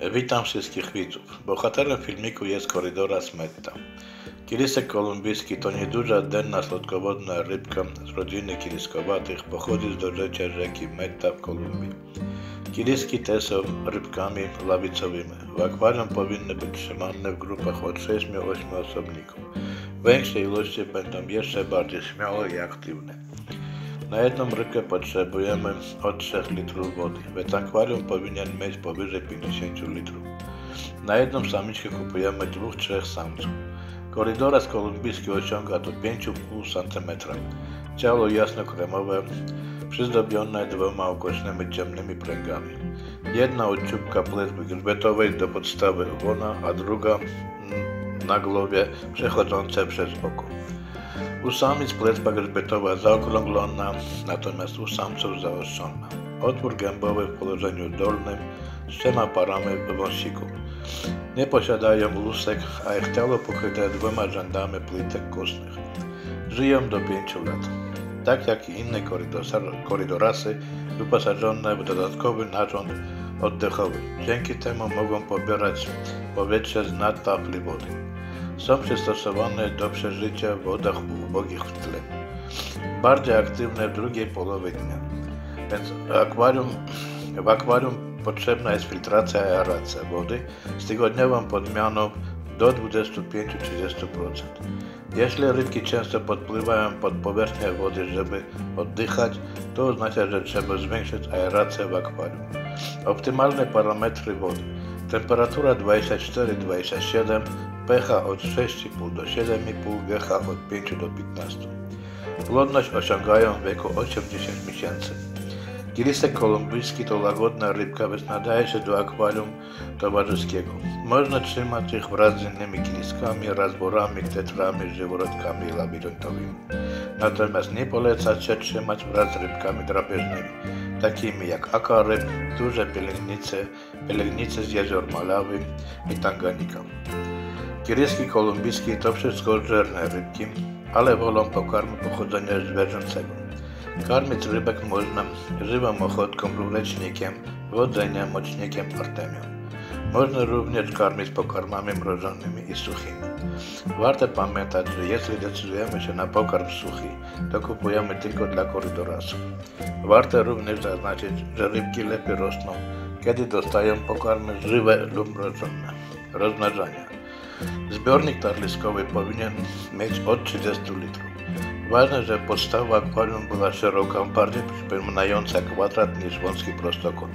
Witam wszystkich widzów. Bohaterem filmiku jest korydoras metta. Kilisek kolumbijski to nieduża, denna, słodkowodna rybka z rodziny kiliskowatych. Pochodzi z dorzecia rzeki Meta w Kolumbii. Kiliski te są rybkami lawicowymi. W akwarium powinny być trzymane w grupach od 6-8 osobników. Większe ilości będą jeszcze bardziej śmiałe i aktywne. Na jedną rybkę potrzebujemy od 3 litrów wody, więc akwarium powinien mieć powyżej 50 litrów. Na jedną samiczkę kupujemy 2-3 samców. Korydoras kolumbijski osiąga do 5,5 cm. Ciało jasno-kremowe, przyzdobione 2 ukośnymi ciemnymi pręgami. Jedna od czubka płetwy grzbietowej do podstawy ogona, a druga na głowie przechodzące przez oko. U samic płetwa grzbietowa zaokrąglona, natomiast u samców zaostrzona. Otwór gębowy w położeniu dolnym z 3 parami wąsików. Nie posiadają lusek, a ich ciało pokryte 2 rzędami plitek kostnych. Żyją do 5 lat. Tak jak i inne korydorasy wyposażone w dodatkowy narząd oddechowy. Dzięki temu mogą pobierać powietrze z nad tafli wody. Są przystosowane do przeżycia w wodach ubogich w tle. Bardziej aktywne w drugiej połowie dnia. Więc w akwarium potrzebna jest filtracja i aeracja wody z tygodniową podmianą do 25-30%. Jeśli rybki często podpływają pod powierzchnię wody, żeby oddychać, to oznacza, że trzeba zwiększyć aerację w akwarium. Optymalne parametry wody. Temperatura 24-27, pH od 6,5 do 7,5, GH od 5 do 15. Płodność osiągają w wieku 8-10 miesięcy. Kilisek kolumbijski to łagodna rybka, więc nadaje się do akwarium towarzyskiego. Można trzymać ich wraz z innymi kiliskami, razborami, tetrami, żyworodkami labiryntowymi. Natomiast nie poleca się trzymać wraz z rybkami drapieżnymi, takimi jak akaryb, duże pielęgnice z jezior Malawi i Tanganika. Kiliski kolumbijskie to wszystko żerne rybki, ale wolą pokarmu pochodzenia zwierzęcego. Karmić rybek można żywą ochotką lub lecznikiem, wodzeniem, mocznikiem, artemią. Można również karmić pokarmami mrożonymi i suchymi. Warto pamiętać, że jeśli decydujemy się na pokarm suchy, to kupujemy tylko dla korydorasów. Warto również zaznaczyć, że rybki lepiej rosną, kiedy dostają pokarmy żywe lub mrożone. Rozmnażanie. Zbiornik tarliskowy powinien mieć od 30 litrów. Ważne, że podstawa akwarium była szeroka, bardziej przypominająca kwadrat niż wąski prostokąt.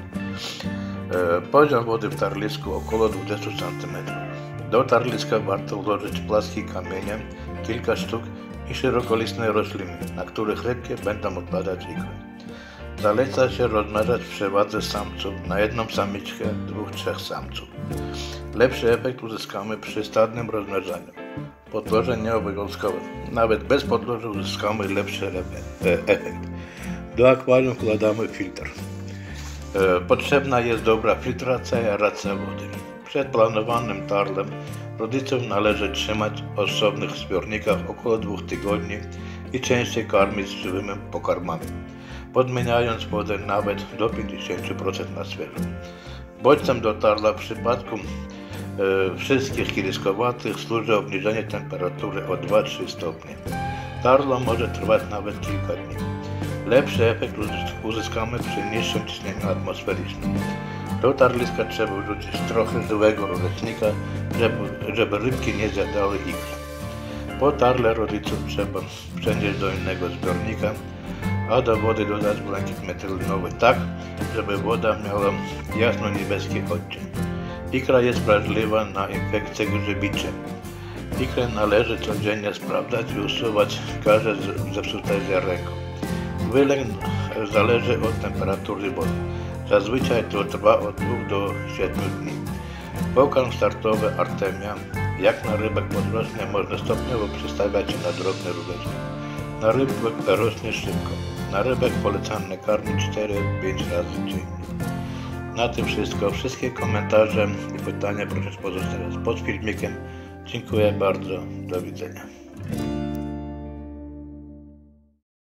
Poziom wody w tarlisku około 20 cm. Do tarliska warto włożyć płaski kamienie, kilka sztuk i szerokolistne rośliny, na których rybki będą odkładać ikry. Zaleca się rozmnażać w przewadze samców na jedną samiczkę 2-3 samców. Lepszy efekt uzyskamy przy stadnym rozmnażaniu. Podłoże nieobowiązkowe. Nawet bez podłoża uzyskamy lepszy efekt. Do akwarium wkładamy filtr. Potrzebna jest dobra filtracja i aeracja wody. Przed planowanym tarlem rodzicom należy trzymać w osobnych zbiornikach około 2 tygodni i częściej karmić żywymi pokarmami, podmieniając wodę nawet do 50% na świeżo. Bodźcem do tarla w przypadku wszystkich kiliskowatych służy obniżenie temperatury o 2-3 stopnie. Tarlo może trwać nawet kilka dni. Lepszy efekt uzyskamy przy niższym ciśnieniu atmosferycznym. Do tarliska trzeba wrzucić trochę żyłego lecznika, żeby rybki nie zjadały ikr. Po tarle rodziców trzeba przenieść do innego zbiornika, a do wody dodać błękit metylowy tak, żeby woda miała jasno-niebieski odcień. Ikra jest wrażliwa na infekcje grzybicze. Ikrę należy codziennie sprawdzać i usuwać każde zepsute ziarenko. Wylęk zależy od temperatury wody. Zazwyczaj to trwa od 2 do 7 dni. Pokarm startowy artemia, jak na rybek podrośnie, można stopniowo przestawiać się na drobne rureczki. Na rybek rośnie szybko. Na rybek polecane karmić 4-5 razy dziennie. Na tym wszystko. Wszystkie komentarze i pytania proszę pozostawiać pod filmikiem. Dziękuję bardzo. Do widzenia.